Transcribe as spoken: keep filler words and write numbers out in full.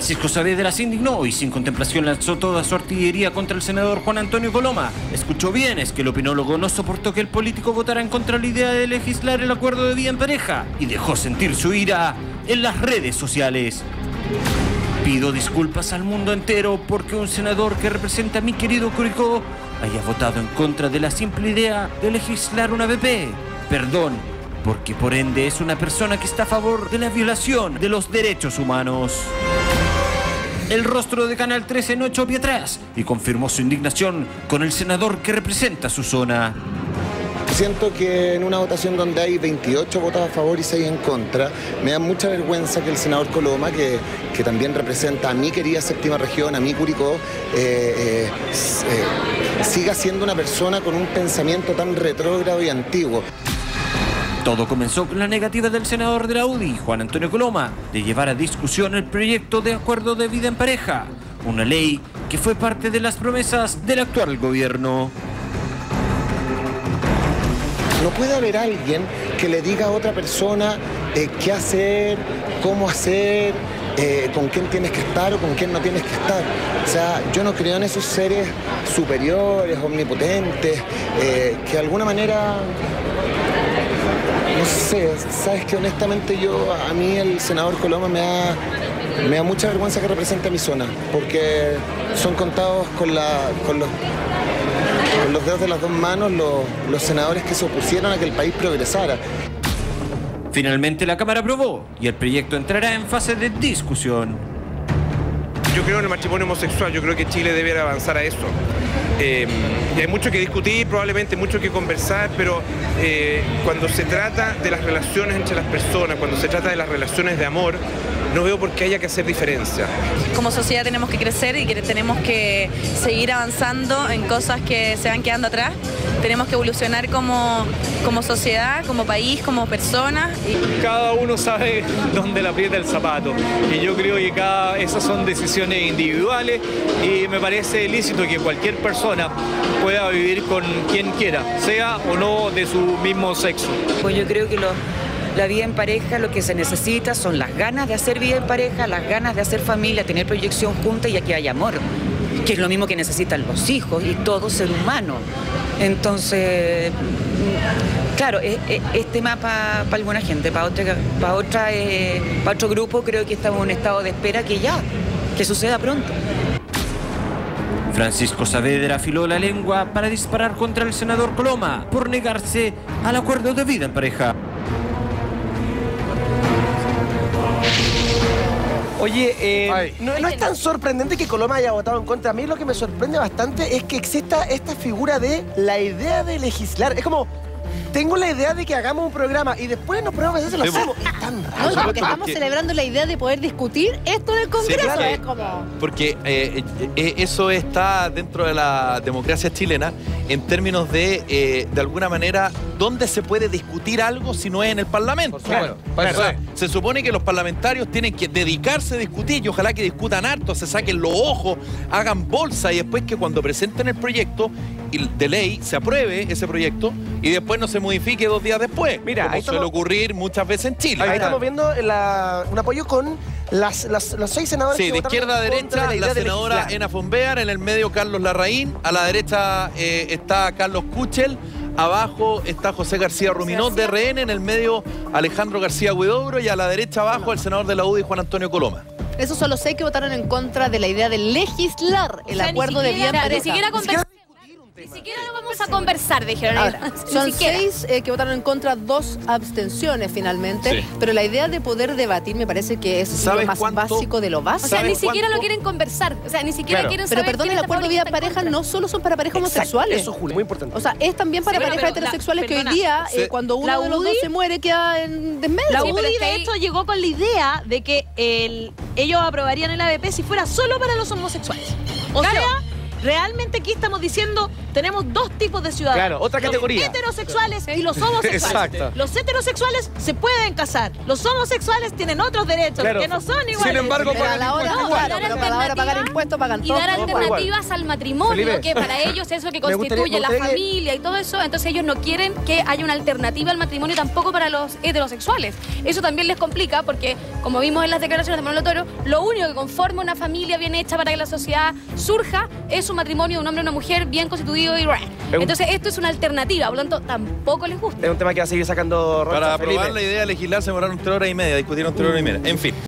Francisco Saavedra se indignó y sin contemplación lanzó toda su artillería contra el senador Juan Antonio Coloma. Escuchó bien, es que el opinólogo no soportó que el político votara en contra de la idea de legislar el acuerdo de vida en pareja y dejó sentir su ira en las redes sociales. Pido disculpas al mundo entero porque un senador que representa a mi querido Curicó haya votado en contra de la simple idea de legislar una A B P. Perdón, porque por ende es una persona que está a favor de la violación de los derechos humanos. El rostro de Canal trece no echó pie atrás y confirmó su indignación con el senador que representa su zona. Siento que en una votación donde hay veintiocho votos a favor y seis en contra, me da mucha vergüenza que el senador Coloma, que, que también representa a mi querida séptima región, a mi Curicó, eh, eh, eh, siga siendo una persona con un pensamiento tan retrógrado y antiguo. Todo comenzó con la negativa del senador de la U D I, Juan Antonio Coloma, de llevar a discusión el proyecto de acuerdo de vida en pareja, una ley que fue parte de las promesas del actual gobierno. No puede haber alguien que le diga a otra persona eh, qué hacer, cómo hacer, eh, con quién tienes que estar o con quién no tienes que estar. O sea, yo no creo en esos seres superiores, omnipotentes, eh, que de alguna manera... No sé, sabes que honestamente yo, a mí el senador Coloma me da, me da mucha vergüenza que represente a mi zona, porque son contados con, la, con, los, con los dedos de las dos manos los, los senadores que se opusieron a que el país progresara. Finalmente la Cámara aprobó y el proyecto entrará en fase de discusión. Yo creo en el matrimonio homosexual, yo creo que Chile debiera avanzar a eso. Eh, y hay mucho que discutir, probablemente mucho que conversar, pero eh, cuando se trata de las relaciones entre las personas, cuando se trata de las relaciones de amor, no veo por qué haya que hacer diferencia. Como sociedad tenemos que crecer y que tenemos que seguir avanzando en cosas que se van quedando atrás. Tenemos que evolucionar como, como sociedad, como país, como personas. Y... Cada uno sabe dónde le aprieta el zapato. Y yo creo que cada, esas son decisiones individuales y me parece lícito que cualquier persona pueda vivir con quien quiera, sea o no de su mismo sexo. Pues yo creo que los... La vida en pareja, lo que se necesita son las ganas de hacer vida en pareja, las ganas de hacer familia, tener proyección junta y aquí hay amor, que es lo mismo que necesitan los hijos y todo ser humano. Entonces, claro, es, es, es tema para pa alguna gente, para otra, pa otra, eh, pa otro grupo creo que estamos en un estado de espera que ya, que suceda pronto. Francisco Saavedra afiló la lengua para disparar contra el senador Coloma por negarse al acuerdo de vida en pareja. Oye, eh, no, no es tan sorprendente que Coloma haya votado en contra. A mí lo que me sorprende bastante es que exista esta figura de la idea de legislar. Es como, tengo la idea de que hagamos un programa y después nos ponemos a hacer lo hacemos. Es tan raro. No, porque estamos porque... celebrando la idea de poder discutir esto en el Congreso. Sí, claro. Es como... Porque eh, eh, eso está dentro de la democracia chilena en términos de, eh, de alguna manera, ¿dónde se puede discutir algo si no es en el Parlamento? Por claro, claro. O sea, se supone que los parlamentarios tienen que dedicarse a discutir y ojalá que discutan harto, se saquen los ojos, hagan bolsa y después que cuando presenten el proyecto de ley se apruebe ese proyecto y después no se modifique dos días después. Mira, como ahí suele estamos, ocurrir muchas veces en Chile. Ahí estamos viendo la, un apoyo con las, las, los seis senadores. Sí, que de izquierda a derecha, la, la senadora Ena Fonbear, en el medio Carlos Larraín, a la derecha eh, está Carlos Kuchel, abajo está José García Ruminot de R N, en el medio Alejandro García Huidobro y a la derecha abajo el senador de la U D I, Juan Antonio Coloma. Esos son los seis que votaron en contra de la idea de legislar el o sea, acuerdo de vida en pareja. Ni siquiera conversar. Ni siquiera lo vamos a conversar, dijeron. Ahora, son seis eh, que votaron en contra, dos abstenciones finalmente. Sí. Pero la idea de poder debatir me parece que es lo más cuánto? básico de lo básico. O sea, ni siquiera cuánto? lo quieren conversar. O sea, ni siquiera claro. quieren saber. Pero perdón, el acuerdo de vida en pareja no solo son para parejas Exacto. homosexuales. Eso, Julio, muy importante. O sea, es también para sí, parejas pero, heterosexuales la, que perdona, hoy día, eh, cuando uno de los dos se muere, queda en desmedro. La sí, U D I, de hecho, llegó con la idea de que el, ellos aprobarían el A B P si fuera solo para los homosexuales. O claro. sea... realmente aquí estamos diciendo, tenemos dos tipos de ciudadanos. Claro, otra categoría. Los heterosexuales y los homosexuales. Exacto. Los heterosexuales se pueden casar, los homosexuales tienen otros derechos, claro, que no son iguales. Sin embargo, pero a la hora, no, claro, pero para la hora de pagar impuestos pagan y todos. dar alternativas al matrimonio, Felipe, que para ellos es lo que me constituye gustaría- me la gustaría- familia y todo eso. Entonces ellos no quieren que haya una alternativa al matrimonio tampoco para los heterosexuales. Eso también les complica porque, como vimos en las declaraciones de Manuel Toro, lo único que conforma una familia bien hecha para que la sociedad surja es un matrimonio de un hombre y una mujer bien constituido y... Entonces esto es una alternativa, por lo tanto tampoco les gusta. Es un tema que va a seguir sacando Rocha, Para Felipe. aprobar la idea de legislar se demoraron tres horas y media, discutieron tres horas y media. En fin.